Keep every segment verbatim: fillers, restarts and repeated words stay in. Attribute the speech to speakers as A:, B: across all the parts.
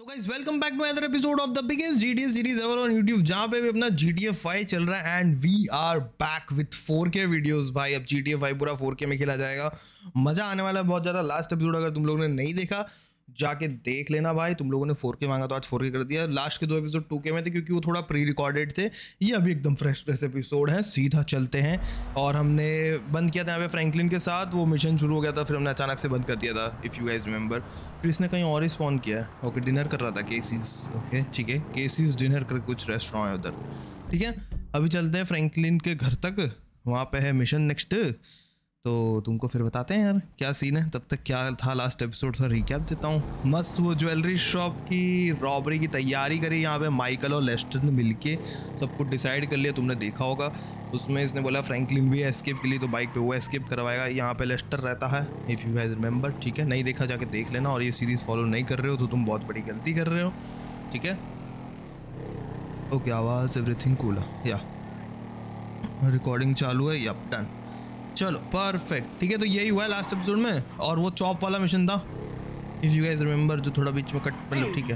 A: Guys welcome back to another episode of the biggest GTA series ever on YouTube, जहां पे भी अपना GTA five चल रहा है and we are back with four K videos. भाई अब जीटीए फाइव पूरा फोर के में खेला जाएगा, मजा आने वाला है बहुत ज्यादा। लास्ट एपिसोड अगर तुम लोगों ने नहीं देखा जाके देख लेना भाई। तुम लोगों ने फोर के मांगा तो आज फोर के कर दिया। लास्ट के दो एपिसोड टू के में थे क्योंकि वो थोड़ा प्री रिकॉर्डेड थे। ये अभी एकदम फ्रेश फ्रेश एपिसोड है, सीधा चलते हैं। और हमने बंद किया था यहाँ पे फ्रैंकलिन के साथ, वो मिशन शुरू हो गया था, फिर हमने अचानक से बंद कर दिया था इफ़ यू गाइस रिमेंबर। फिर इसने कहीं और ही स्पॉन किया है। ओके डिनर कर रहा था केसीज। ओके ठीक है, केसीज डिनर कर कुछ रेस्टोरेंट है उधर। ठीक है अभी चलते हैं फ्रैंकलिन के घर तक, वहाँ पे है मिशन नेक्स्ट। तो तुमको फिर बताते हैं यार क्या सीन है। तब तक क्या था लास्ट एपिसोड, थोड़ा रिकैप देता हूँ। मस्त वो ज्वेलरी शॉप की रॉबरी की तैयारी करी यहाँ पे माइकल और लेस्टर ने मिलके, सब कुछ डिसाइड कर लिया। तुमने देखा होगा उसमें इसने बोला फ्रैंकलिन भी एस्केप के लिए, तो बाइक पे वो एस्केप करवाएगा। यहाँ पे लेस्टर रहता है इफ़ यू गाइस रिमेंबर। ठीक है नहीं देखा जाके देख लेना, और ये सीरीज़ फॉलो नहीं कर रहे हो तो तुम बहुत बड़ी गलती कर रहे हो। ठीक है ओके आवाज़ एवरीथिंग कूल या रिकॉर्डिंग चालू है या डन। चलो परफेक्ट ठीक है, तो यही हुआ है लास्ट एपिसोड में। और वो चॉप वाला मिशन था इफ यू गाइस रिमेंबर, जो थोड़ा बीच में कट मतलब ठीक है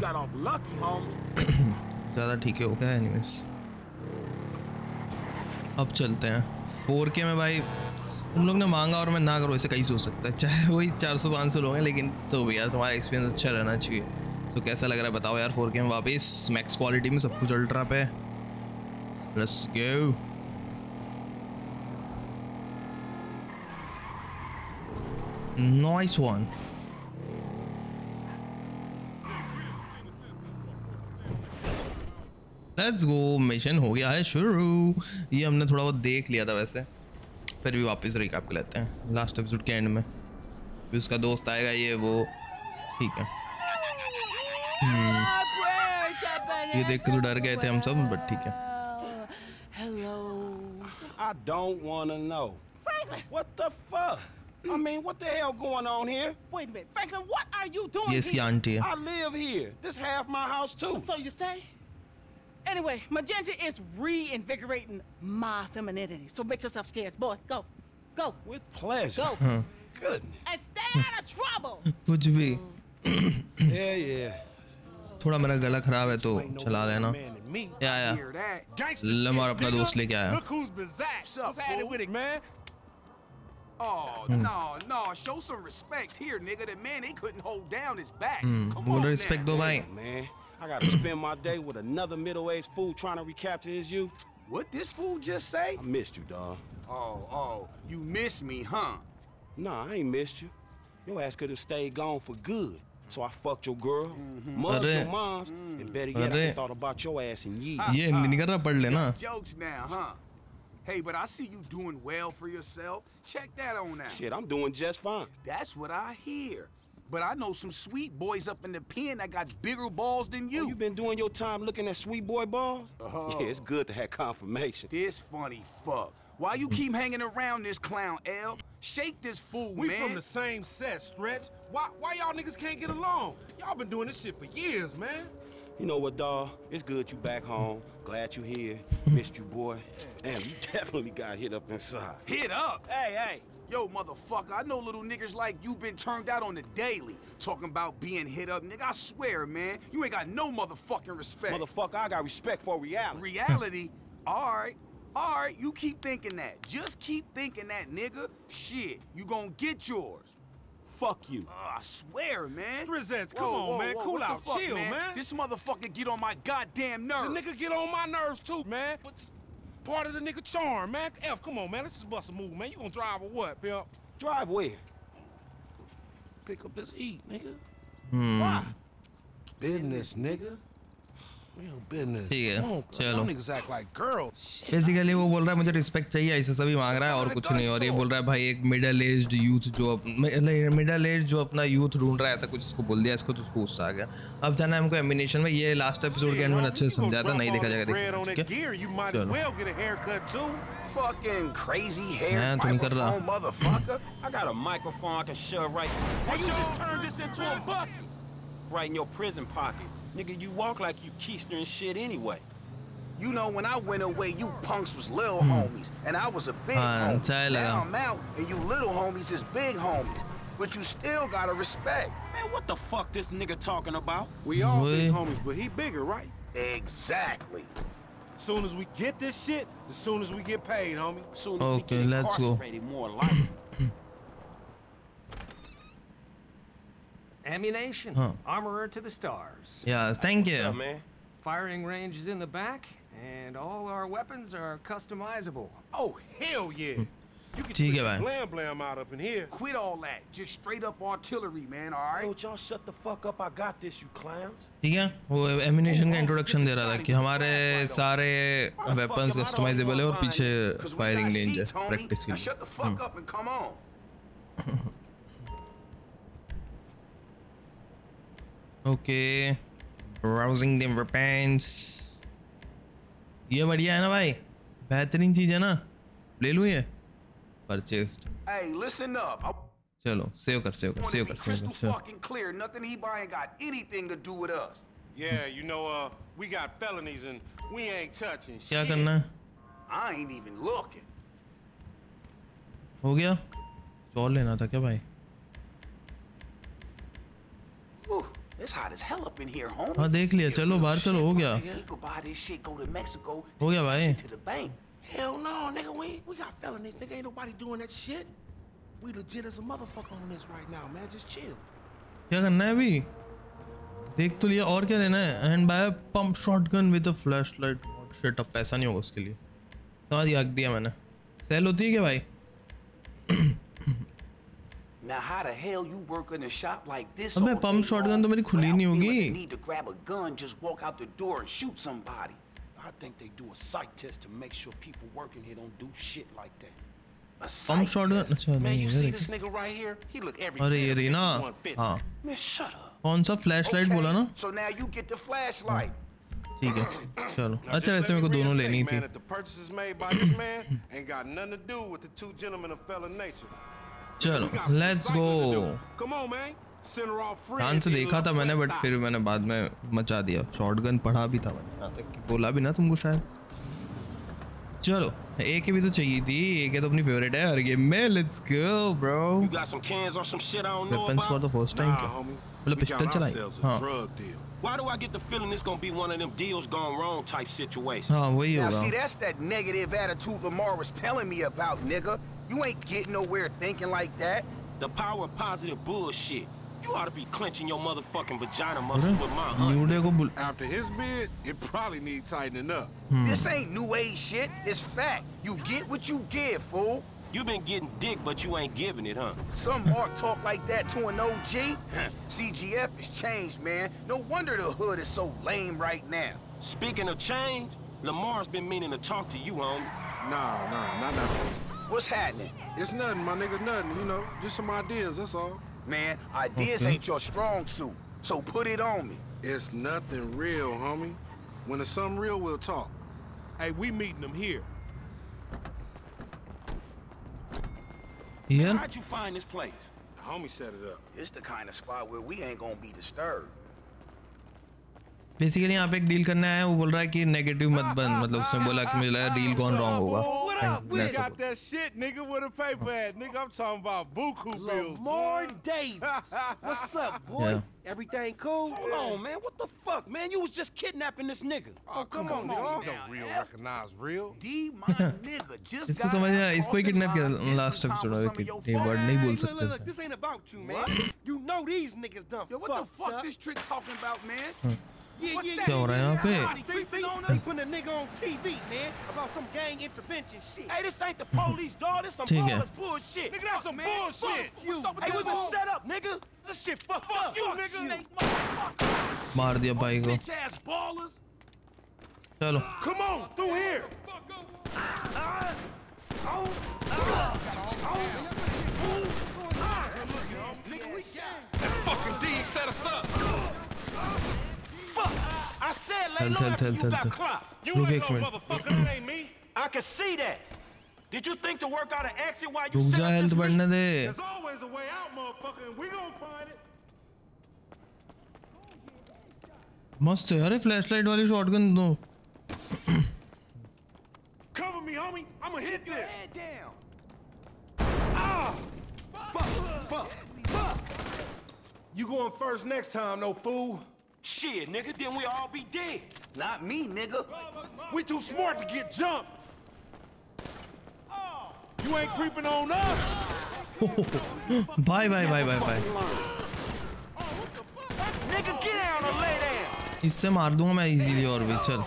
A: ज़्यादा ठीक है वो क्या है एनीवेज। अब चलते हैं फोर के में। भाई तुम लोग ने मांगा और मैं ना करूँ ऐसे कहीं सोच सकता है, चाहे वही चार सौ पाँच सौ लोग हैं, लेकिन तो भी यार तुम्हारा एक्सपीरियंस अच्छा रहना चाहिए। तो कैसा लग रहा है बताओ यार फोर के में वापस मैक्स क्वालिटी में सब कुछ अल्ट्रा पे। Let's go. Nice one. Let's go. Mission हो गया है शुरू। ये हमने थोड़ा बहुत देख लिया था वैसे, फिर भी वापस रिकैप कर लेते हैं लास्ट एपिसोड के एंड में। फिर उसका दोस्त आएगा ये वो ठीक है। hmm. ये देख के तो डर गए थे हम सब, बट ठीक है।
B: Hello. I don't wanna know. Franklin, what the fuck? I mean, what the hell going on here?
C: Wait a minute, Franklin, what are you doing
A: Yes,
C: here?
A: auntie.
B: I live here. This half my house too.
C: So you say? Anyway, Magenta is reinvigorating my femininity. So make yourself scarce, boy. Go, go.
B: With pleasure.
C: Go.
A: हाँ.
B: Goodness.
C: And stay out of trouble.
A: कुछ भी।
B: Yeah, yeah.
A: थोड़ा मेरा गला खराब है तो चला लेना। या या लमार अपना दोस्त लेके आया।
D: Look who's back. What's happening with it, man?
E: Oh, no, no, show some respect here, nigga. That man, they couldn't hold down his back.
A: Hmm.
E: Come
A: बोल
E: on
A: respect दो
E: now.
A: भाई।
B: Man, I gotta spend my day with another middle-aged fool trying to recapture his youth.
E: What this fool just say?
B: I missed you, dog.
E: Oh, oh, you miss me, huh?
B: Nah, I ain't missed you. Your ass could have stayed gone for good. So I fucked your girl,
E: Mm-hmm.
B: mugged
A: अरे।
B: your moms, and better yet, I
A: अरे।
B: ain't thought about your ass in years.
A: ये हिंदी नहीं कर रहा, पढ़ लेना।
E: Jokes now, huh? Hey, but I see you doing well for yourself. Check that on out.
B: Shit, I'm doing just fine.
E: That's what I hear. But I know some sweet boys up in the pen that got bigger balls than you.
B: Oh, you been doing your time looking at sweet boy balls?
E: Uh-huh.
B: Yeah, it's good to have confirmation.
E: This funny fuck. Why you keep hanging around this clown, L? Shake this fool,
D: We
E: man.
D: from the same set, Stretch. Why why y'all niggas can't get along? Y'all been doing this shit for years, man.
B: You know what, dawg? It's good you back home. Glad you here. Missed you, boy. Damn, you definitely got hit up inside.
E: Hit up? Hey, hey. Yo, motherfucker, I know little niggas like you been turned out on the daily. Talking about being hit up, nigga. I swear, man. You ain't got no motherfucking respect.
B: Motherfucker, I got respect for reality.
E: Reality? Alright. Alright, you keep thinking that. Just keep thinking that, nigga. Shit, you gonna get yours.
B: Fuck you.
E: Uh, I swear, man.
D: Strizzets,
E: Whoa,
D: come on,
E: whoa,
D: man.
E: whoa,
D: Cool
E: what the
D: out.
E: fuck,
D: Chill,
E: man.
D: man.
E: This motherfucker get on my goddamn
D: The
E: nerves.
D: nigga get on my nerves too, man. But part of the nigga charm, man. F, come on, man. Let's just bust a move, man. You gonna drive or what, pimp?
B: Drive where? Pick up this heat, nigga.
A: Hmm.
D: Why? Business, nigga. Real business.
A: ठीक है,
D: Come on,
A: चलो।
D: y'all niggas act like girls.
A: Basically वो बोल रहा है मुझे respect चाहिए, ऐसे सभी मांग रहा है और कुछ नहीं। और ये बोल रहा है भाई एक मिडिल एज्ड यूथ जो मिडिल एज जो अपना यूथ ढूंढ रहा है, ऐसा कुछ इसको बोल दिया। इसको तो उसको गुस्सा आ गया। अब जाना है हमको एमिनेशन में। ये लास्ट एपिसोड के एंड में अच्छे से समझाया था, नहीं देखा जाएगा देखिए। चलो
E: Fucking crazy hair
A: हाँ, तुम कर रहा।
E: microphone motherfucker.
B: I got a microphone I can shove right,
E: Hey, you just turned this into a bucket.
B: right in your prison pocket. Nigga, you walk like you keister and shit anyway.
E: You know, when I went away, you punks was little homies, and I was a big
A: हाँ,
E: homie.
A: चाय लगा।
E: Now I'm out, and you little homies is big homies. But you still gotta respect.
B: Man, what the fuck this nigga talking about?
D: We all
A: Boy.
D: big homies, but he bigger, right?
E: Exactly.
D: Soon as we get this shit, as soon as we get paid, homie.
B: Soon as
A: Okay,
B: we get
A: let's go.
B: incarcerated, more likely.
F: Ammunition.
A: Huh.
F: Armorer to the stars.
A: Yeah, thank
B: What's up,
A: you.
B: man?
F: Firing range is in the back, and all our weapons are customizable.
D: Oh, hell yeah. You can
A: ठीक
D: put
A: है भाई.
D: blam blam out up in here.
E: Quit all that. Just straight up artillery, man, all
B: Yo,
E: right?
B: y'all shut the fuck up. I got this, you clowns.
A: ठीक है, वो ammunition का introduction दे रहा था कि हमारे सारे वेपन्स कस्टमाइजेबल है और पीछे फायरिंग रेंज है प्रैक्टिस के
E: Now
A: लिए.
E: shut the fuck up and come on.
A: Okay, browsing the weapons. ये बढ़िया है ना भाई, बेहतरीन चीज है ना, ले लूँ ये. Purchased.
E: Hey, listen up. I
A: चलो सेव कर सेव कर
E: want
A: सेव
E: to be
A: कर सेव
E: crystal
A: कर save.
E: fucking clear. Nothing he buying got anything to do with us.
D: Yeah, you know, uh, we got felonies and we ain't touching shit.
A: क्या करना है?
E: I ain't even looking.
A: हो गया? चौल लेना था क्या भाई?
E: Whew, it's hot as hell up in here, homie.
A: हाँ देख लिया, चलो बाहर चलो, हो गया,
E: You could buy this shit, go to Mexico,
A: हो गया भाई.
E: to the bank.
D: Hell no, nigga, we, we got felonies, nigga. Ain't nobody doing that shit. We legit as a motherfucker on this right now, man. Just chill.
A: क्या करना है अभी? देख तो लिया, और क्या लेना है? And buy pump shotgun with a flashlight. Shit, अब पैसा नहीं होगा उसके लिए. समझ गया, दिया मैंने. सेल होती है क्या भाई?
E: Now how the hell you work in a shop like this?
A: अबे
E: all
A: pump
E: day
A: shotgun
E: long
A: तो मेरी खुली नहीं
E: without feeling
A: होगी.
E: the need to grab a gun, just walk out the door and shoot somebody.
B: I think they do a psych test to make sure people working here don't do shit like that.
E: A
A: pump
E: psych
A: shotgun,
E: test?
A: अच्छा
D: Man,
A: नहीं
D: you
A: है
D: see
A: देख.
D: this nigga right here? He look every
A: अरे
D: bit
A: ये
D: of
A: रही ना,
D: one fifty.
A: हाँ.
B: Man, shut up.
A: कौन सा फ्लैशलाइट
E: Okay,
A: बोला ना?
E: So now you get the flashlight.
A: ठीक है, चलो.
D: Now,
A: अच्छा
D: just
A: वैसे
D: let
A: मेरे को
D: me
A: दोनों
D: reinstate,
A: लेनी
D: man,
A: थी.
D: that the purchases made by this man ain't got nothing to do with the two gentlemen of felon nature.
A: चलो,
D: We got some
A: let's
D: cycling to
A: go.
D: do. Come on, man. Send her off free.
A: ध्यान से देखा था मैंने, but फिर मैंने बाद में मचा दिया. शॉटगन पढ़ा भी था मैंने, यहाँ तक कि बोला भी ना तुमको शायद. चलो, ए के भी तो चाहिए थी. ए के तो अपनी फेवरेट है हर गेम में. Let's go bro.
B: You got some cans or some shit I don't know
A: weapons for
B: about?
A: The first time
D: Nah,
A: क्या?
D: homie.
A: मतलब
D: We
A: पिस्टल
D: got
A: चलाई.
D: ourselves a
A: हाँ
D: drug deal.
B: Why do I get the feeling this gonna be one of them deals gone wrong type situations?
A: हाँ वही
E: Now
A: होगा.
E: see, that's that negative attitude Lamar was telling me about, nigga. You ain't getting nowhere thinking like that.
B: The power of positive bullshit. You ought to be clenching your motherfucking vagina
A: अरे
B: muscles with my honey.
A: न्यूडे को bull.
D: After his bid, it probably needs tightening up.
E: This ain't new age shit. It's fact. You get what you give, fool.
B: You been getting dick, but you ain't giving it, huh?
E: Some mark talk like that to an O G? C G F has changed, man. No wonder the hood is so lame right now.
B: Speaking of change, Lamar's been meaning to talk to you, homie.
D: Nah, nah, nah, nah.
E: What's happening?
D: It's nothing, my nigga, nothing, you know. Just some ideas, that's all.
E: Man, ideas
A: Okay.
E: ain't your strong suit, so put it on me.
D: It's nothing real, homie. When it's something real, we'll talk. Hey, we meeting them here.
A: Here?
B: How'd you find this place?
D: The homie set it up.
E: It's the kind of spot where we ain't gonna be disturbed.
A: Basically यहाँ पे एक deal करना है. वो बोल रहा है कि नेगेटिव मत बन. मतलब उसने बोला कि मुझे लगा डील कौन रॉन्ग होगा.
D: What up? We
A: That's
D: got
A: all.
D: that shit, nigga, with a paper at. Nigga, I'm talking about buku bills.
B: Lamar Davis. What's up, boy?
A: Yeah.
B: Everything cool? Hold on, man. What the fuck, man? You was just kidnapping this nigga.
D: Oh, come on, dog. Don't real recognize real.
E: D, my nigga, just
A: इसको
E: got
A: समझ
E: out
A: आया. इसको ही
E: crossing
A: kidnap किया
E: lines,
A: last
E: getting
A: episode
E: some
A: में.
E: time
A: कि
E: with some of
A: ये
E: your
A: word नहीं बोल
G: Look,
A: सकते
G: look, look,
A: थे.
G: this ain't about you, man.
E: What?
G: You know these niggas done
E: Yo, what the
G: fucked
E: fuck
G: up.
E: this trick talking about, man?
G: Yeah,
E: What's
G: yeah,
E: that?
A: क्या हो रहा है यहाँ पे?
G: yeah. See, see, they putting a nigga on T V, man, about some gang intervention shit.
B: Hey, this ain't the police, dog. This some
A: ठीक है.
B: ballers bullshit.
D: Nigga, that's some
B: man.
D: bullshit.
B: Fuck you. Hey, we been set up, nigga. This shit fucked up.
D: you,
B: Fuck
D: nigga.
B: snake motherfucker.
A: मार दिया भाई को.
B: Bitch ass ballers.
A: चलो.
D: Come on, through here. That fucking D set us up.
B: Fuck. I said lay
A: Tell,
B: low
A: tell,
B: after
A: tell,
B: you
A: tell,
B: got
A: tell.
B: clocked.
D: You
A: Look
D: ain't
A: at
D: no
A: me.
D: motherfucker, that ain't me.
B: I can see that. Did you think to work out an exit while you
A: रुक
B: set
A: जा,
B: up this
A: health बढ़ने
B: meeting?
A: दे.
D: There's always a way out, motherfucker, and we gonna find it.
A: मस्त है. अरे flashlight वाली shotgun दो.
D: Cover me, homie. I'ma hit
E: Keep your
D: this.
E: head down.
D: Ah!
E: Fuck, fuck, fuck.
D: You going first next time, no fool.
B: Shit, nigga, then we all be dead.
E: Not me, nigga.
D: We too smart to get jumped. You ain't creeping on us.
A: Bye bye bye bye bye.
B: Nigga, get down or lay down.
A: इससे मार दूंगा मैं easily और भी चल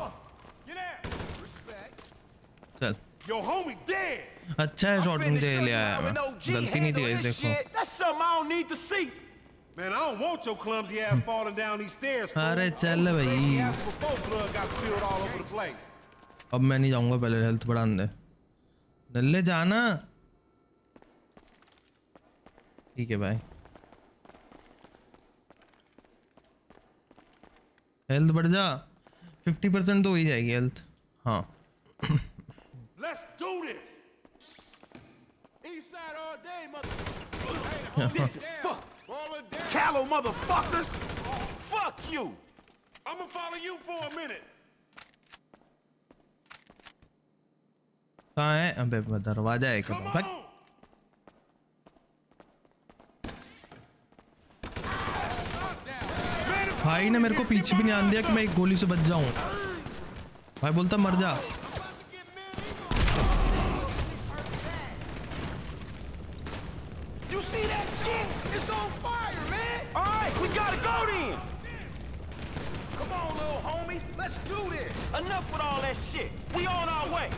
A: चल
D: Your homie dead.
A: अच्छा है शॉट मुझे ले आया मैं गलती नहीं थी गाइस देखो
B: That's something I don't need to see.
D: Man, I don't want your clumsy ass falling down these stairs. fool.
A: अरे चल भाई
D: Ass before blood got spilled all over the place.
A: अब मैं नहीं जाऊंगा पहले हेल्थ बढ़ाने दे नल्ले जाना ठीक है भाई हेल्थ बढ़ जा फिफ्टी परसेंट तो हो ही जाएगी हेल्थ हाँ
D: Let's do this.
B: East side all day, mother. This is fuck. Callow motherfuckers. Fuck you.
D: I'm gonna follow you for a minute.
A: कहाँ है अबे दरवाजा है
D: Come
A: कहाँ
D: on.
A: भाई ने मेरे को पीछे भी नहीं आन दिया कि मैं एक गोली से बच जाऊं भाई बोलता मर जा
B: You see that shit? It's on fire, man. All right, we gotta go then. Come on, little homie. Let's do this. Enough with all that shit. We on our way.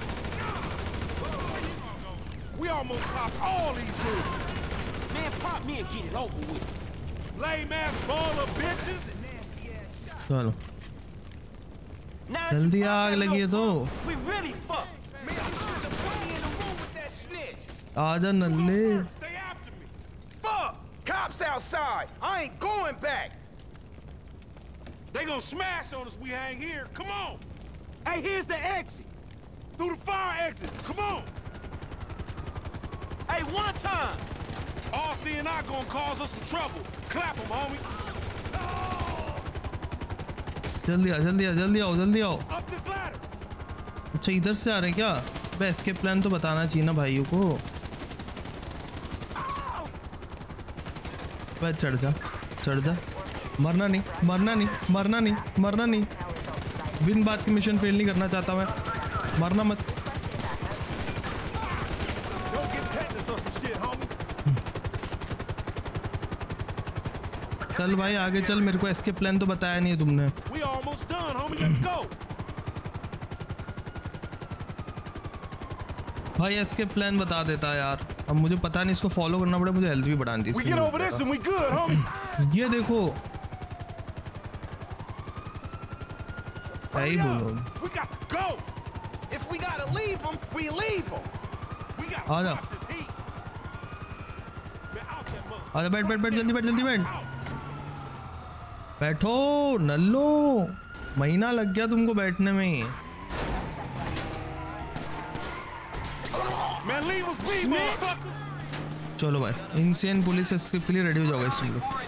D: We almost popped all these dudes.
B: Man, pop me and get it over with.
D: Lame ass ball of bitches.
A: चलो
B: Now that
A: जल्दी
B: you popped
A: आग
B: that
A: लगी है
B: little
A: तो
B: bump, we really fucked. Man, you shouldn't have put me in the room with that snitch.
A: आजा नल्ले
D: Stay after me.
B: Fuck! Cops outside. I ain't going back.
D: They gonna smash on us. We hang here. Come on.
B: Hey, here's the exit.
D: Through the fire exit. Come on.
B: Hey, one time.
D: R C and I gonna cause us some trouble. Clap them, homie.
A: जल्दी आ जल्दी आ जल्दी आओ जल्दी आओ
D: Up this ladder.
A: अच्छा इधर से आ रहे क्या बे एस्केप प्लान तो बताना चाहिए ना भाइयों को बे चढ़ जा चढ़ जा मरना नहीं मरना नहीं मरना नहीं मरना नहीं बिन बात की मिशन फेल नहीं करना चाहता मैं मरना मत
D: Don't get tetanus or some shit, homie.
A: चल भाई आगे चल मेरे को एस्केप प्लान तो बताया नहीं है तुमने
D: We almost done, homie. Let's go.
A: भाई एस्केप प्लान बता देता यार अब मुझे पता नहीं इसको फॉलो करना पड़े मुझे हेल्थ भी बढ़ानी थी
D: We
A: इसलिए
D: get
A: मैं
D: over this
A: बोल
D: and we good, homie.
A: रहा था। ये देखो क्या ही बोलो
D: We got to go.
B: If we gotta leave them, we leave them.
D: We got
A: uh
D: to
A: जा
D: stop this heat. Man, out that mother.
A: आजा बैठ बैठ बैठ जल्दी बैठ जल्दी बैठ बैठो नल्लो महीना लग गया तुमको बैठने में
D: Man, leave us be, motherfuckers.
A: चलो भाई इनसेन पुलिस एस्केप के लिए रेडी हो जाओ इस तुम लोग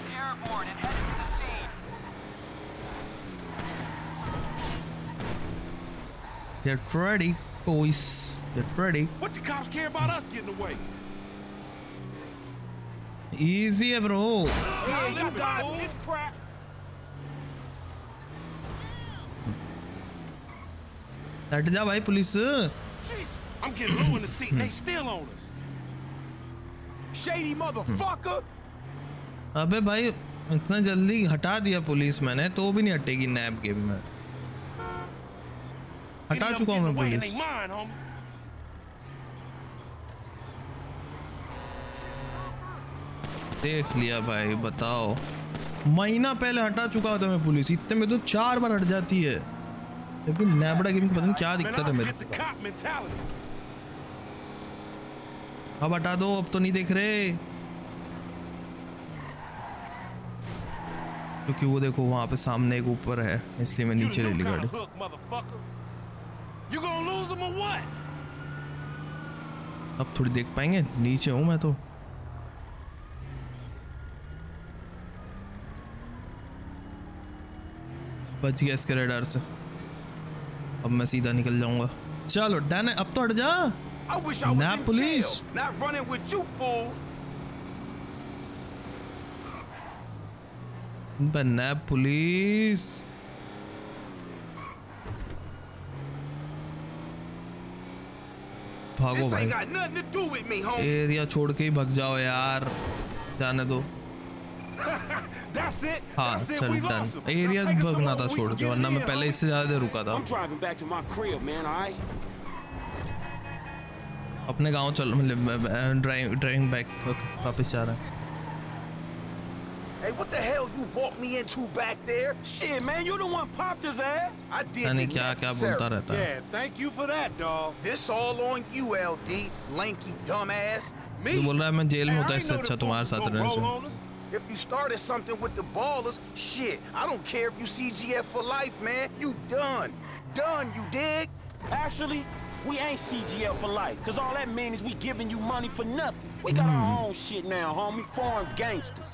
A: Get ready boys get ready
D: What the cops care about us getting away?
A: easy है bro
B: Yeah, you died in this crap.
A: हट जा भाई police
D: I'm getting low in the seat and they still on us.
B: Shady motherfucker.
A: अबे भाई इतना जल्दी हटा दिया पुलिस मैंने तो भी नहीं हटेगी नैप गेम में हटा
D: Any of
A: चुका
D: them
A: हूँ
D: getting
A: मैं
D: away and
A: police
D: they mine, homie.
A: देख लिया भाई बताओ महीना पहले हटा चुका था मैं पुलिस इतने में तो चार बार हट जाती है लेकिन नैबड़ा गेम की पता नहीं क्या
D: Man,
A: दिक्कत है
D: I
A: मेरे
D: get the
A: से
D: cop mentality.
A: अब हटा दो अब तो नहीं देख रहे क्योंकि वो देखो वहां पे सामने एक ऊपर है इसलिए मैं
D: You
A: नीचे
D: the
A: ले
D: new
A: ली
D: kind
A: गाड़ी
D: of hook, motherfucker. You gonna lose them or what?
A: अब थोड़ी देख पाएंगे नीचे हूं मैं तो बच गया इसके रेडार से अब मैं सीधा निकल जाऊंगा चलो डन है अब तो हट जा
B: I wish I was
A: Nah,
B: in
A: police.
B: jail, not running with you fools.
A: बनना है पुलिस। भागो
E: This
A: भाई,
E: ain't got nothing to do with me, homie.
A: Area छोड़ के ही भाग जाओ यार, जाने दो।
D: That's it.
A: हाँ
D: That's it.
A: चल
D: We
A: done,
D: lost him.
A: Area
D: Now take us
A: भागना था
D: somewhere
A: छोड़
D: we
A: के,
D: can
A: वरना
D: get
A: मैं
D: in,
A: पहले
D: homie.
A: इससे ज्यादा देर रुका था।
G: I'm driving back to my crib, man, all right?
A: अपने गांव चल, मतलब ड्राइव ड्राइविंग बैक वापस जा रहा है।
E: Hey, what the hell you walked me into back there?
G: Shit, man, you the one popped his ass.
E: I did
A: यानी
E: the
A: क्या क्या
E: necessary.
A: बोलता रहता है।
D: Yeah, thank you for that, dog.
E: This all on you, L D, lanky dumbass.
D: Me?
A: जो बोल रहा है मैं जेल में
D: Hey,
A: होता
D: I
A: इससे
D: ain't know
A: अच्छा
D: the
A: तुम्हारे
D: fools
A: साथ
D: gonna
A: रहने
D: roll
A: से।
D: on us.
E: If you started something with the ballers, shit, I don't care if you C G F for life, man. You done. Done, you dig?
G: Actually, we ain't C G L for life, cause all that means is we giving you money for nothing. We got our own shit now, homie. Foreign gangsters.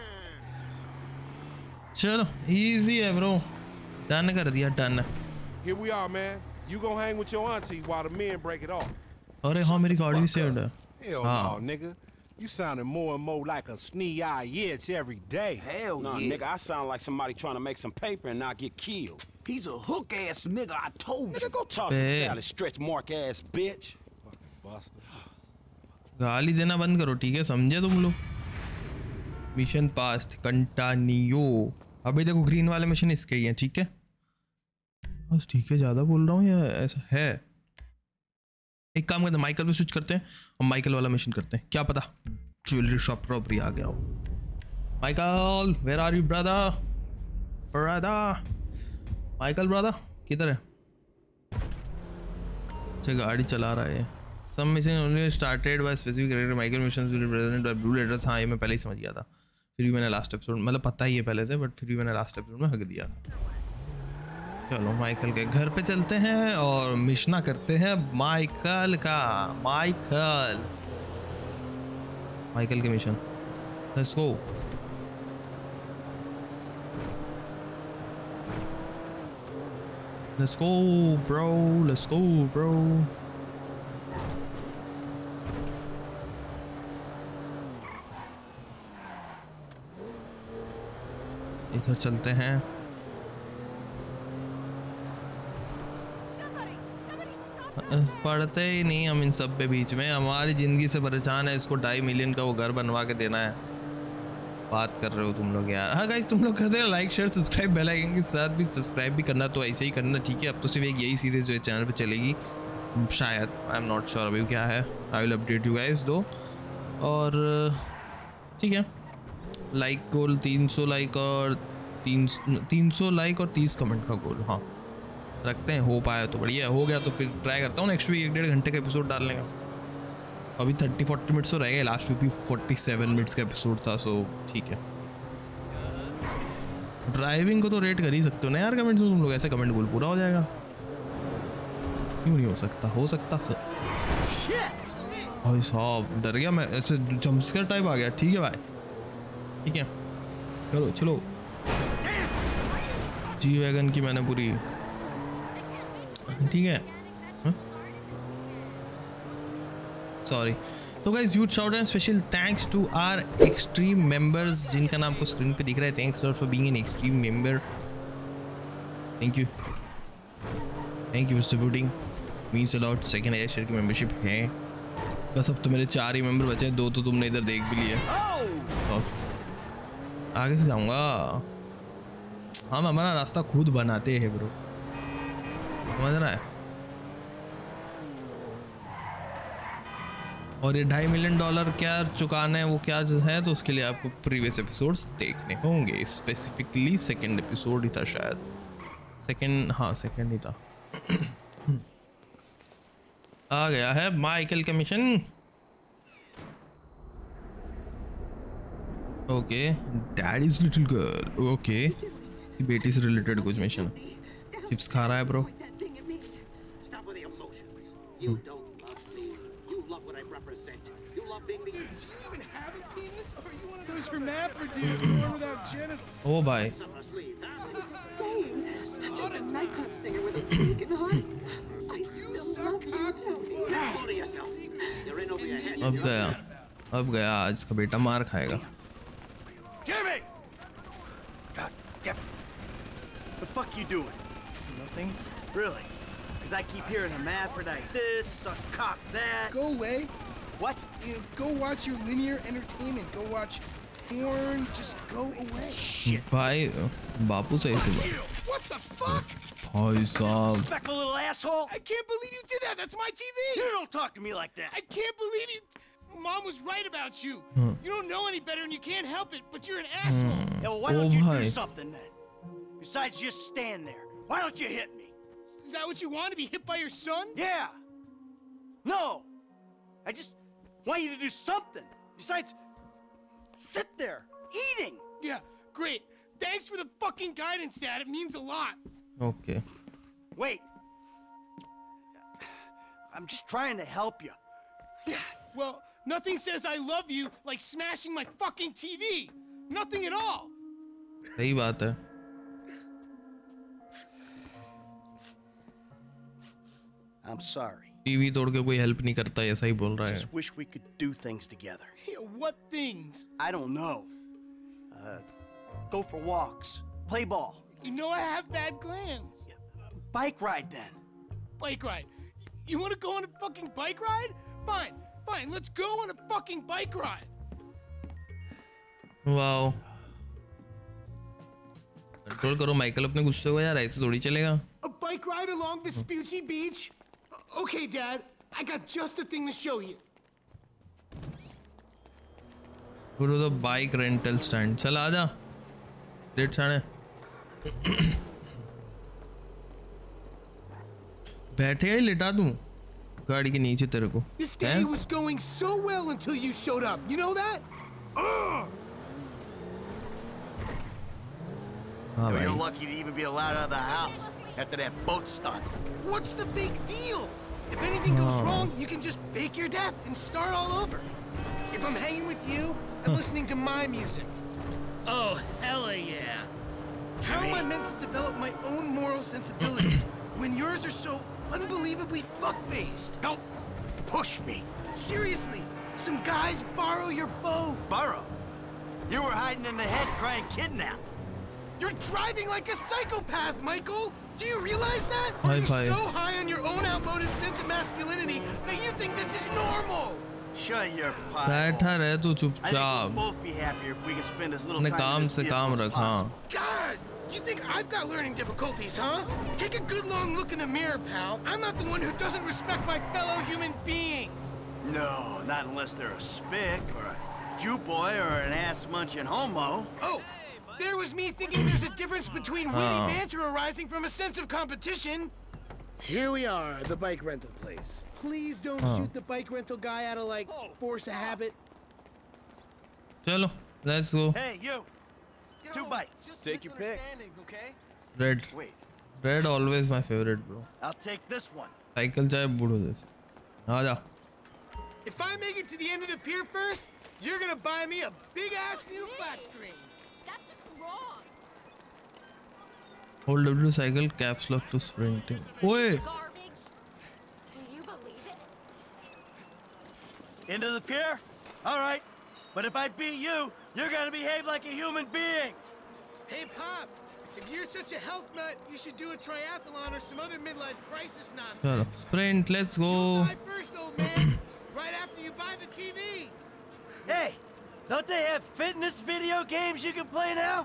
A: चलो easy है bro, done कर दिया, done.
D: Here we are, man. You gonna hang with your auntie while the men break it off.
A: अरे हाँ मेरी गाड़ी भी saved है।
D: Hell
A: हाँ।
D: no, nigga. You sounding more and more like a snee-eye itch every day.
E: Hell
G: Nah,
E: yeah.
G: nigga, I sound like somebody trying to make some paper and not get killed.
E: He's a hook ass nigga, I told
G: Nigga,
E: you.
G: go toss a
A: Hey.
G: salad, stretch mark ass bitch.
D: Fucking buster.
A: गाली देना बंद करो, ठीक है, समझे तुम लोग। Mission passed, continue. अभी देखो ग्रीन वाले मिशन इसके ही हैं, ठीक है बस, ठीक है, ज्यादा बोल रहा हूँ या ऐसा है। एक काम करते हैं, माइकल पे स्विच करते हैं और माइकल वाला मिशन करते हैं, क्या पता ज्वेलरी शॉप रॉबरी आ गया हो। Michael, where are you brother? Brother Michael, brother किधर है? अच्छा गाड़ी चला रहा है। Some mission only started by specific character, Michael missions will be present by blue letters. हाँ ये मैं पहले ही समझ गया था, फिर भी मैंने लास्ट एपिसोड, मतलब पता ही है पहले से, बट फिर भी मैंने लास्ट एपिसोड में हक दिया था। चलो माइकल के घर पे चलते हैं और मिशना करते हैं माइकल का। माइकल माइकल के mission, let's go. Let's go bro, let's go bro. इधर चलते हैं। पढ़ते ही नहीं हम इन सब पे बीच में, हमारी ज़िंदगी से परेशान है, इसको ढाई मिलियन का वो घर बनवा के देना है। बात कर रहे हो तुम लोग यार। हाँ गाइस, तुम लोग करते हैं like share subscribe, bell icon के साथ भी सब्सक्राइब भी करना, तो ऐसे ही करना, ठीक है। अब तो सिर्फ एक यही सीरीज़ जो है चैनल पे चलेगी शायद, आई एम नॉट श्योर अभी क्या है। I will update you guys दो। और ठीक है, लाइक गोल तीन सौ लाइक और तीन तीन सौ लाइक और तीस कमेंट का गोल, हाँ रखते हैं। हो पाया तो बढ़िया, हो गया तो फिर ट्राई करता हूँ नेक्स्ट वीक एक डेढ़ घंटे का एपिसोड डालने का। अभी थर्टी फोर्टी मिनट्स तो रह गए, लास्ट वीक भी फोर्टी सेवन मिनट्स का एपिसोड था, सो ठीक है। ड्राइविंग को तो रेट कर ही सकते हो ना यार कमेंट्स में तुम लोग, ऐसे कमेंट गोल पूरा हो जाएगा। क्यों नहीं हो सकता? हो सकता सर। भाई साहब डर गया मैं, ऐसे जंपस्केयर टाइप आ गया। ठीक है भाई, ठीक है, चलो चलो। जी वैगन की मैंने पूरी, ठीक है, सॉरी। तो guys huge shout and special thanks to our extreme members, जिनका नाम आपको स्क्रीन पे दिख रहा है। Thanks lot for being an extreme member, thank you thank you for supporting, means a lot. Second air share की membership है, बस अब तो मेरे चार ही मेंबर बचे हैं, दो तो तुमने इधर देख भी लिए। आगे से जाऊंगा, हम हमारा रास्ता खुद बनाते हैं ब्रो, समझ रहा है। और ये ढाई मिलियन डॉलर क्या चुकाना है, वो क्या है, तो उसके लिए आपको प्रीवियस एपिसोड्स देखने होंगे। स्पेसिफिकली सेकंड एपिसोड ही था शायद, सेकंड, हाँ सेकंड ही था। आ गया है माइकल का mission. Okay, daddy's little girl, okay, इसकी बेटी से रिलेटेड कुछ मिशन। चिप्स खा रहा है ब्रो। ओ भाई, अब गया अब गया आज का बेटा मार खाएगा।
E: Jimmy!
H: fuck you doing?
I: Nothing.
H: Really? Because I keep hearing hermaphrodite this, suck cock that.
I: Go away.
H: What?
I: You know, go watch your linear entertainment. Go watch porn. Just go away.
H: Shit.
A: भाई बापू सही से बात.
D: What the fuck?
A: भाई साहब.
H: Respectful little asshole.
D: I can't believe you did that. That's my T V.
H: You don't talk to me like that.
D: I can't believe you. Mom was right about you.
A: Huh.
D: You don't know any better and you can't help it, but you're an asshole.
H: Yeah, well, why
A: Oh,
H: don't you
A: bhai.
H: do something then? Besides just stand there. Why don't you hit me?
D: Is that what you want, to be hit by your son?
H: Yeah. No. I just want you to do something. Besides, sit there, eating.
D: Yeah, great. Thanks for the fucking guidance, Dad. It means a lot.
A: Okay.
H: Wait. I'm just trying to help you.
D: Well, nothing says I love you like smashing my fucking T V. Nothing at all.
A: सही बात है.
H: I'm sorry.
A: TV तोड़ के कोई help नहीं करता, ऐसा ही बोल रहा है.
H: Just wish we could do things together.
D: Yeah, what things?
H: I don't know. Uh, go for walks, play ball.
D: You know I have bad glands.
H: Bike ride then.
D: Bike ride. You want to go on a fucking bike ride? Fine, fine. Let's go on a fucking bike ride.
A: Wow. Control करो Michael अपने गुस्से को यार, ऐसे थोड़ी चलेगा.
D: A bike ride along Vespucci Beach? Okay, Dad. I got just the thing to show you.
A: Go to the bike rental stand. चल आजा. लेट साढ़े. बैठे ही लिटा दूं गाड़ी के नीचे तेरे को.
D: This day was going so well until you showed up. You know that? Ugh!
A: हाँ
H: You're
A: भाई.
H: lucky to even be allowed out of the house after that boat stunt.
D: What's the big deal? If anything goes wrong, you can just fake your death and start all over. If I'm hanging with you and listening to my music. Oh, hella yeah. How am I meant to develop my own moral sensibilities when yours are so unbelievably fuck-based?
H: Don't push me.
D: Seriously, some guys borrow your bow.
H: Burrow. You were hiding in the head crying kidnap.
D: You're driving like a psychopath, Michael! Do you realize that?
A: Hi,
D: Or you're
A: bye.
D: so high on your own outmoded sense of masculinity that you think this is normal!
H: Shut your pot.
A: बैठा रहे तू
H: I think we'll
A: चुपचाप.
H: both be happier if we can spend as little
A: अपने
H: time in
A: काम
H: this
A: से
H: vehicle
A: काम
H: as
A: रख. हाँ.
H: possible.
D: God! You think I've got learning difficulties, huh? Take a good long look in the mirror, pal. I'm not the one who doesn't respect my fellow human beings.
H: No, not unless they're a spick or a Jew boy or an ass-munching homo.
D: Oh, there was me thinking there's a difference between witty
A: Oh.
D: banter arising from a sense of competition. Here we are, the bike rental place. Please don't
A: Oh.
D: shoot the bike rental guy out of, like, force of habit.
A: चलो, let's go.
H: Hey, you. Two bites.
B: Take your pick.
J: Okay?
A: Red.
H: Wait.
A: Red always my favorite, bro.
H: I'll take this one.
A: Cycle चाहे बूढ़ो जैसे. आजा.
D: If I make it to the end of the pier first, you're gonna buy me a big-ass new flat screen.
J: That's just wrong.
A: Hold W to cycle, caps lock to sprinting. ओए.
J: Garbage. Can you believe it?
H: Into the pier? All right. But if I beat you, you're gonna behave like a human being.
D: Hey, Pop, if you're such a health nut, you should do a triathlon or some other midlife crisis nonsense.
A: चलो, sprint, let's go.
D: Buy first, old man. Right after you buy the T V.
H: Hey, don't they have fitness video games you can play now?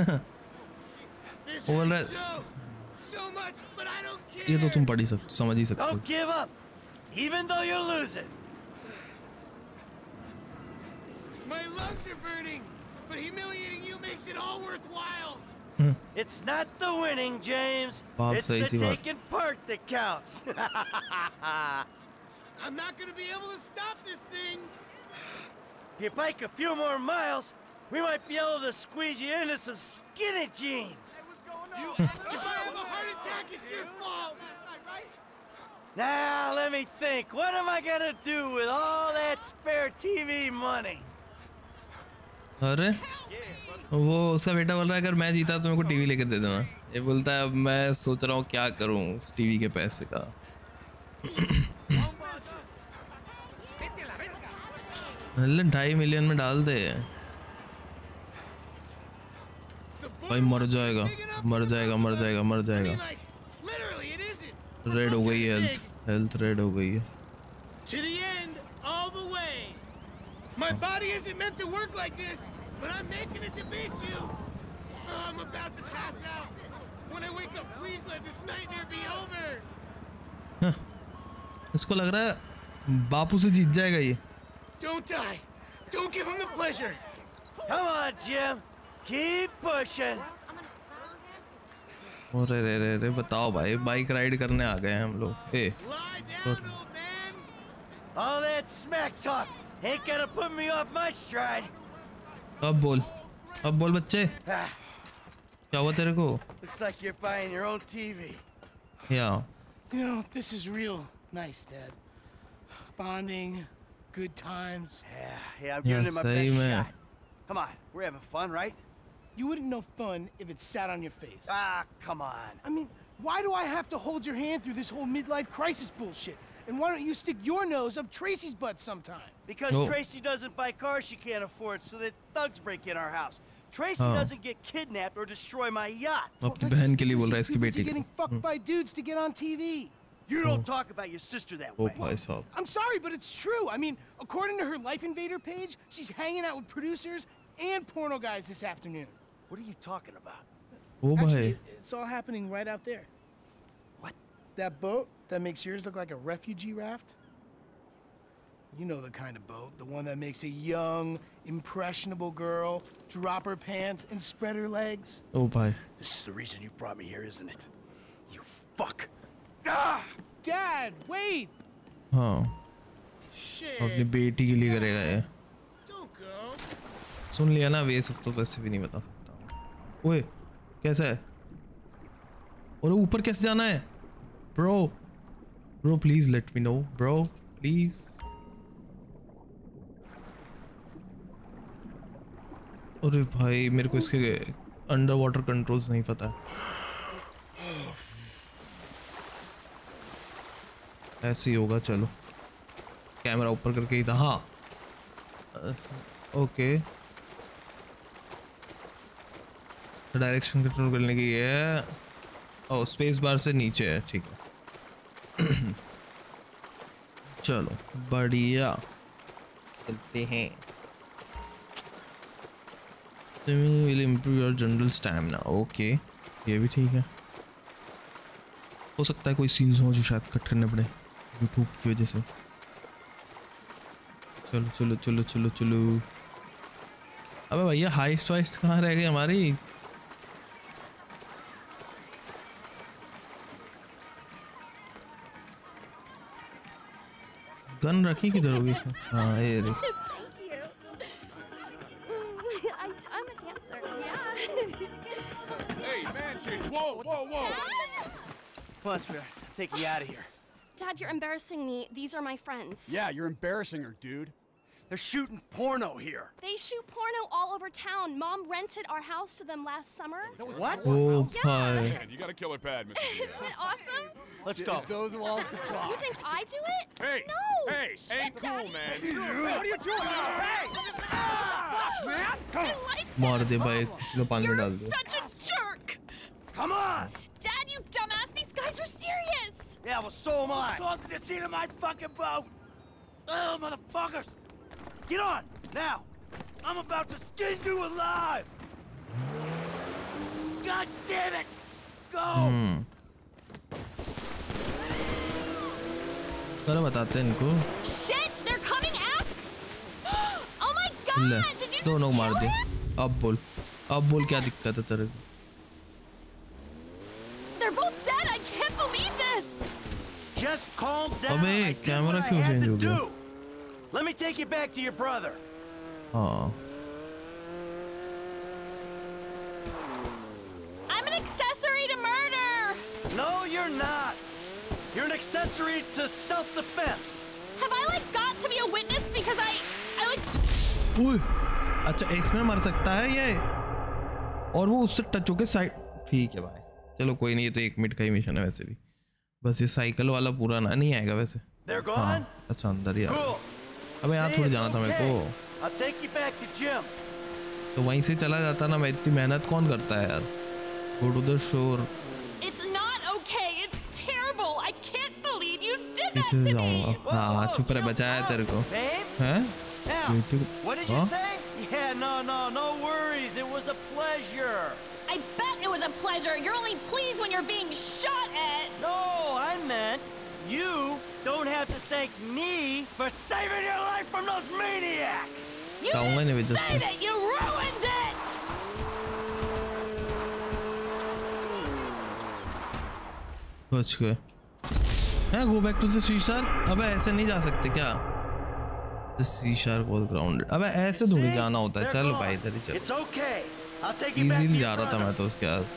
D: This
A: बोल
D: hurts
A: रहा
D: so, so much, but I don't care.
A: ये तो तुम पढ़ ही सकते, समझ ही सकते हो.
H: Don't give up, even though you're losing.
D: My lungs are burning, but humiliating you makes it all worthwhile.
H: It's not the winning, James.
A: बाप
H: It's
A: सही
H: the
A: सी बात.
H: taking part that counts.
D: I'm not gonna be able to stop this thing.
H: If you bike a few more miles, we might be able to squeeze you into some skinny jeans.
D: You, if I have a heart attack, it's your fault.
H: Now, let me think. What am I gonna do with all that spare T V money?
A: अरे वो उसका बेटा बोल रहा है अगर मैं जीता तो मेरे को टीवी लेके दे देना. ये बोलता है अब मैं सोच रहा हूँ क्या करूँ उस टीवी के पैसे का. मतलब ढाई मिलियन में डाल दे.
D: The
A: भाई मर जाएगा मर जाएगा मर जाएगा मर जाएगा रेड हो गई है हेल्थ हेल्थ रेड हो गई है
D: To the end, all the way. My body isn't meant to work like this, but I'm making it to beat you. Oh, I'm about to pass out. When I wake up, please let this nightmare be over.
A: हाँ, इसको लग रहा है बापू से जीत जाएगा ये
D: Don't die. Don't give him the pleasure.
H: Come on, Jim. Keep pushing.
A: अरे रे रे रे बताओ भाई बाइक राइड करने आ गए हैं हम लोग ए
H: All that smack talk ain't gonna put me off my stride.
A: अब बोल अब बोल बच्चे क्या हुआ तेरे को
H: Looks like you're buying your own T V.
A: Yeah.
D: You know, this is real nice, Dad. Bonding, good times.
H: Yeah, yeah, I'm giving
A: Yeah,
H: it my
A: same,
H: best
A: man.
H: shot. Come on, we're having fun, right?
D: You wouldn't know fun if it sat on your face.
H: Ah, come on.
D: I mean, why do I have to hold your hand through this whole midlife crisis bullshit? And why don't you stick your nose up Tracy's butt sometime?
H: Because
A: No.
H: Tracy doesn't buy cars she can't afford, so that thugs break in our house. Tracy
A: Oh.
H: doesn't get kidnapped or destroy my yacht.
A: अपनी बहन के लिए बोल रहा है
D: She's
A: इसकी
D: too busy
A: बेटी
D: getting fucked by dudes to get on T V.
H: You don't talk about your sister that
A: O
H: way.
A: भाई साहब
D: I'm sorry, but it's true. I mean, according to her Life Invader page, she's hanging out with producers and porno guys this afternoon.
H: What are you talking about?
A: ओ भाई
D: Actually, it's all happening right out there.
H: What?
D: That boat that makes yours look like a refugee raft? You know the kind of boat, the one that makes a young, impressionable girl drop her pants and spread her legs.
A: ओ भाई
H: This is the reason you brought me here, isn't it? You fuck. Ah!
D: Dad, wait!
A: हाँ
D: Shit.
A: अपनी बेटी के लिए करेगा ये
D: Don't go.
A: सुन लिया ना वे सब तो वैसे भी नहीं बता सकता ओए कैसा है और ऊपर कैसे जाना है bro bro please let me know bro please अरे भाई मेरे को इसके अंडर वाटर कंट्रोल्स नहीं पता ऐसे ही होगा चलो कैमरा ऊपर करके ही था हाँ ओके डायरेक्शन कंट्रोल करने की है ओ स्पेस बार से नीचे है ठीक है चलो बढ़िया चलते हैं will improve your general stamina okay ये भी ठीक है हो सकता है कोई सीन्स हो जो शायद कट करने पड़े यूट्यूब की वजह से चलो चलो चलो चलो चलो अबे भैया हाइस्ट वाइस्ट कहाँ रह गई हमारी गन रखी किधर होगी सर हाँ ये रे
J: I, I'm a dancer, yeah.
B: Hey, man, chick, whoa, whoa, whoa.
H: Come on, sweetheart. I'm taking you out of here.
J: Dad, you're embarrassing me. These are my friends.
B: Yeah, you're embarrassing her, dude.
H: They're shooting porno here.
J: They shoot porno all over town. Mom rented our house to them last summer.
H: What?
A: ओ भाई
B: Man, you got a killer pad, Mister
J: Isn't it awesome?
H: Let's go.
B: Those walls can talk.
J: You think I do it?
B: Hey,
J: No!
B: hey,
J: Shit,
B: ain't cool,
J: Daddy.
B: man.
H: What are you doing? Hey!
J: Fuck, man! I like
A: मार दे भाई किसी को पानी में डाल
J: You're
A: they
J: such a jerk!
H: Come on!
J: Dad, you dumbass! These guys are serious!
H: Yeah, well, so am I. Go to the scene of my fucking boat. Oh, motherfuckers! Get on now. I'm about to skin you alive. God damn it! Go.
A: हम्म चलो बताते हैं इनको
J: Shit! They're coming out! Oh my
A: ले
J: god! Did you
A: दोनों
J: just
A: मार
J: kill
A: दे
J: him?
A: अब बोल अब बोल क्या दिक्कत है तेरे को
J: They're both dead! I can't believe this!
H: Just calm down.
A: अबे,
H: I did
A: camera
H: what I
A: क्यों
H: had
A: change
H: to
A: हो गया?
H: do. Let me take you back to your brother.
A: हाँ
J: I'm an accessory to murder!
H: No, you're not. You're an accessory to self-defense.
J: Have I like got to be a witness because I I like
A: ओए अच्छा इसमें मर सकता है ये और वो उससे टच होके साइड ठीक है भाई चलो कोई नहीं ये तो एक मिनट का ही मिशन है वैसे भी बस ये साइकिल वाला पूरा ना नहीं आएगा वैसे
H: They're gone?
A: हाँ अच्छा अंदर ही आ
H: Cool.
A: अबे यहाँ
H: See,
A: थोड़ी
H: it's
A: जाना था मेरे
H: okay.
A: को
H: I'll take you back to Jim.
A: तो वहीं से चला जाता ना, मैं इतनी मेहनत कौन करता है यार। Go to the shore. पीछे से जाऊंगा। हाँ चुप रहे, बचाया तेरे को। हैं?
H: What did you say? Yeah, no, no, no worries. It was a pleasure.
J: I bet it was a pleasure. You're only pleased when you're being shot at.
H: No, I meant you don't have to thank me for saving your life from those maniacs.
J: You didn't say that. You ruined it.
A: बच गए। हैं go back to the Seashark. अबे ऐसे नहीं जा सकते क्या? The Seashark was grounded. अबे ऐसे थोड़ी जाना होता है। चलो भाई इधर ही चल। इजीली जा रहा था मैं तो उसके आस।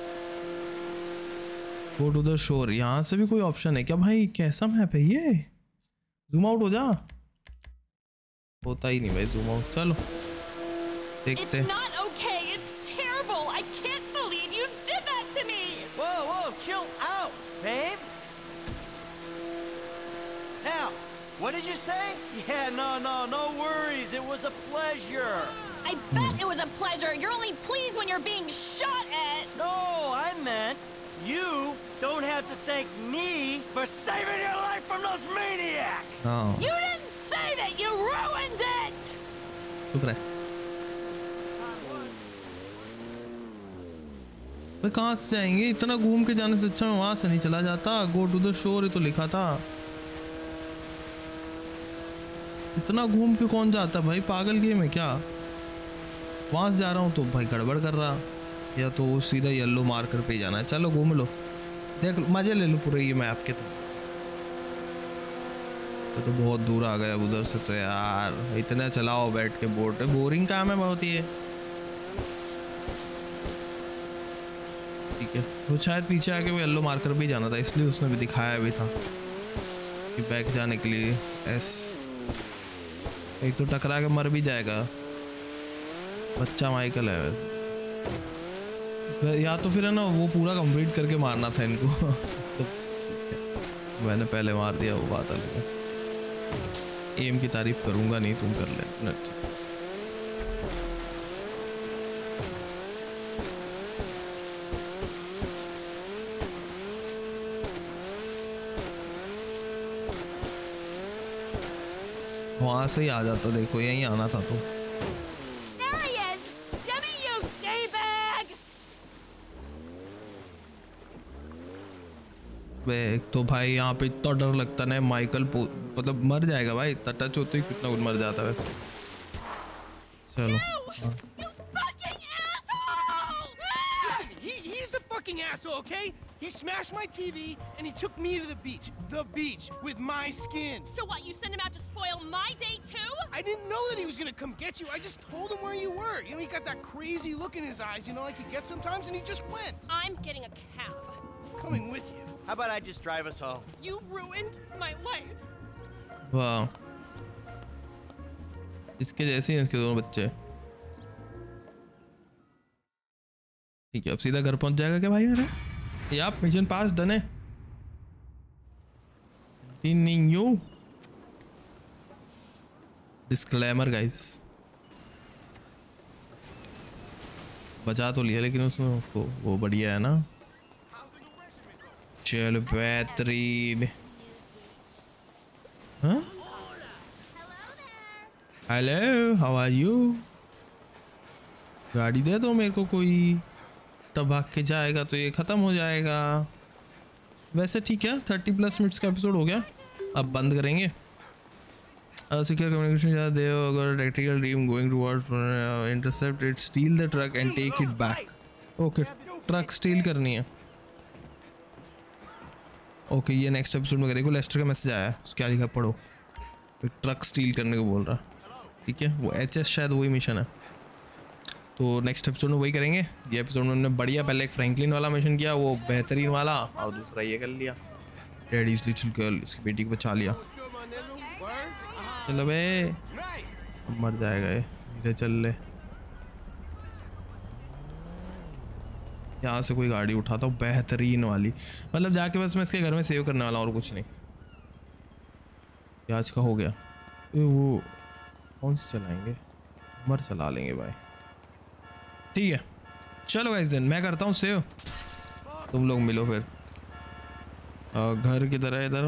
A: Go to the shore. यहाँ से भी कोई ऑप्शन है क्या भाई? कैसा मैप है ये? जूम आउट हो जा। होता ही नहीं भाई जूम आउट। चलो देखते हैं।
H: Now, what did you say? Yeah, no, no, no worries. It was a pleasure.
J: I bet it was a pleasure. You're only pleased when you're being shot at.
H: No, I meant you don't have to thank me for saving your life from those maniacs.
A: Oh.
J: You didn't say that. You ruined it.
A: चुप रह। भाई कहाँ से जाएंगे? इतना घूम के जाने से अच्छा मैं वहां से नहीं चला जाता। गो टू द शोर तो लिखा था। इतना घूम के कौन जाता भाई? पागल गेम है क्या? वहां से जा रहा हूँ तो भाई गड़बड़ कर रहा। या तो सीधा येलो मार्कर पे जाना है। चलो घूम लो, देख लो, मजे ले लो पूरे ये मैप के। तो तो, तो बहुत दूर आ गया उधर से तो यार। इतना चलाओ बैठ के बोर्ड पे, बोरिंग काम है बहुत ये। ठीक है, वो शायद पीछे आके वो येलो मार्कर भी जाना था, इसलिए उसने भी दिखाया भी था कि बैक जाने के लिए एस। एक तो टकरा के मर भी जाएगा बच्चा माइकल है वैसे। या तो फिर है ना वो पूरा कंप्लीट करके मारना था इनको। तो मैंने पहले मार दिया, वो बात अलग है। एम की तारीफ करूंगा नहीं, तुम कर ले। वहां से ही आ जाता, देखो यहीं आना था तो। एक तो भाई यहाँ पे इतना डर लगता ना, माइकल मतलब मर जाएगा भाई। इतना टच होते ही कितना कुछ मर जाता वैसे। चलो हाँ।
D: Asshole, okay? He smashed my T V and he took me to the beach. The beach with my skin.
J: So what, you sent him out to spoil my day too?
D: I didn't know that he was gonna come get you. I just told him where you were. You know, he got that crazy look in his eyes, you know, like he gets sometimes, and he just went.
J: I'm getting a cab.
D: Coming with you.
H: How about I just drive us home?
J: You ruined my life.
A: वाह, इसके जैसे हैं इसके दोनों बच्चे। ठीक है, अब सीधा घर पहुंच जाएगा क्या भाई मेरा? या मिशन पास डन है। यू डिस्क्लेमर गाइस, बचा तो लिया लेकिन उसमें उसको वो बढ़िया है ना। चलो बेहतरीन। हाँ हेलो, हाउ आर यू? गाड़ी दे दो मेरे को कोई, तब भाग के जाएगा तो ये ख़त्म हो जाएगा। वैसे ठीक है, थर्टी प्लस मिनट्स का एपिसोड हो गया। अब बंद करेंगे। सिक्योर कम्युनिकेशन ज़्यादा दे, अगर tactical team going towards intercept it, steal the truck and take it back. Okay, truck steal करनी है। ओके, ये नेक्स्ट एपिसोड में देखो। लेस्टर का मैसेज आया है, क्या लिखा पढ़ो। तो ट्रक स्टील करने को बोल रहा, ठीक है। वो एच एस शायद वही मिशन है। तो नेक्स्ट एपिसोड में वही करेंगे। ये एपिसोड में हमने बढ़िया, पहले एक फ्रैंकलिन वाला मिशन किया, वो बेहतरीन वाला, और दूसरा ये कर लिया, डैडीज लिटिल गर्ल, इसकी बेटी को बचा लिया। चलो बे, मर जाएगा ये, धीरे चल ले। यहाँ से कोई गाड़ी उठाता हूँ बेहतरीन वाली, मतलब जाके बस मैं इसके घर में सेव करने वाला और कुछ नहीं। आज का हो गया। वो कौन सी चलाएंगे? मर चला लेंगे भाई। ठीक है चलो गाइस देन मैं करता हूँ सेव, तुम लोग मिलो फिर। आ, घर की तरह इधर।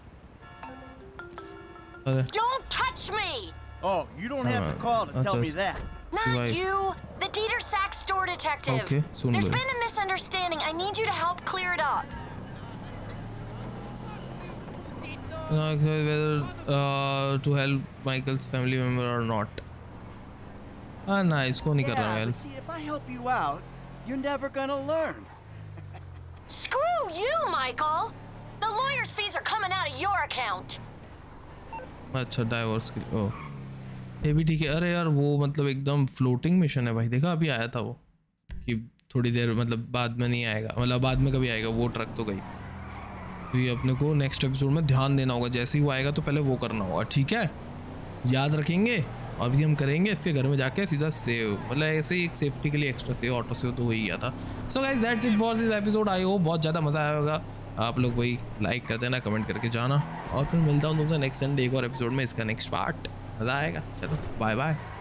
A: अरे
J: Don't touch me!
H: Oh, you don't have to call to tell me that.
J: Not
A: Right.
J: you, the Dieter Sack store detective.
A: Okay, soon
J: There's
A: low.
J: been a misunderstanding. I need you to help clear it up.
A: whether uh, to help Michael's family member or not. हाँ ना इसको नहीं कर रहा
H: Yeah,
A: यार।
H: but see, if I help you out, you're never gonna learn.
J: Screw you, Michael! The lawyer's fees are coming out of your account.
A: अच्छा divorce के लिए, ओह ये भी ठीक है। अरे यार वो मतलब एकदम फ्लोटिंग मिशन है भाई, देखा अभी आया था वो कि थोड़ी देर मतलब बाद में नहीं आएगा, मतलब बाद में कभी आएगा, वो ट्रक तो गई। तो ये अपने को नेक्स्ट एपिसोड में ध्यान देना होगा, जैसे ही वो आएगा तो पहले वो करना होगा, ठीक है याद रखेंगे। अभी हम करेंगे इसके घर में जाके सीधा सेव, मतलब ऐसे ही एक सेफ्टी के लिए एक्स्ट्रा सेव, ऑटो सेव तो वही गया था। So guys that's it for this episode. I hope बहुत ज़्यादा मज़ा आया होगा, आप लोग वही लाइक कर देना, कमेंट करके जाना, और फिर मिलता हूँ तुमसे नेक्स्ट संडे एक और एपिसोड में, इसका नेक्स्ट पार्ट। मज़ा आएगा। चलो बाय बाय।